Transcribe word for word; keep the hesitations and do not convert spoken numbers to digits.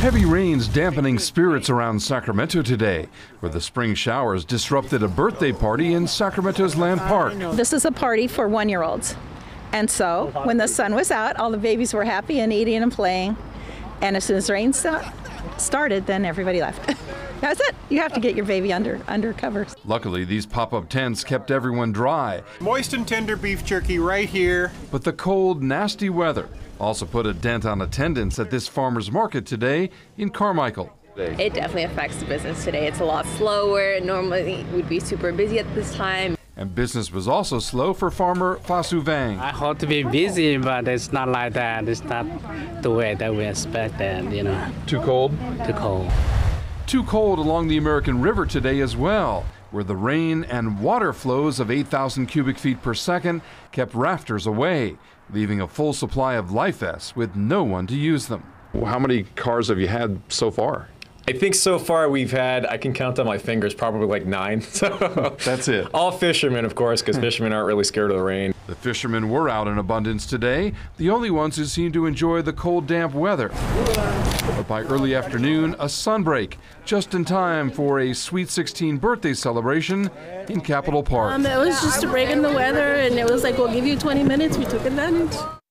Heavy rains dampening spirits around Sacramento today, where the spring showers disrupted a birthday party in Sacramento's Land Park. This is a party for one-year-olds. And so when the sun was out, all the babies were happy and eating and playing. And as soon as the rain st- started, then everybody left. That's it. You have to get your baby under under covers. Luckily, these pop-up tents kept everyone dry. Moist and tender beef jerky right here. But the cold, nasty weather also put a dent on attendance at this farmer's market today in Carmichael. It definitely affects the business today. It's a lot slower. Normally, we'd be super busy at this time. And business was also slow for farmer Fasu Vang. I hope to be busy, but it's not like that. It's not the way that we expected, you know. Too cold? Too cold. Too cold along the American River today as well, where the rain and water flows of eight thousand cubic feet per second kept rafters away, leaving a full supply of life vests with no one to use them. How many cars have you had so far? I think so far we've had, I can count on my fingers, probably like nine. So that's it. All fishermen, of course, because fishermen aren't really scared of the rain. The fishermen were out in abundance today, the only ones who seemed to enjoy the cold, damp weather. But by early afternoon, a sunbreak, just in time for a Sweet sixteen birthday celebration in Capitol Park. Um, it was just a break in the weather, and it was like, we'll give you twenty minutes. We took advantage.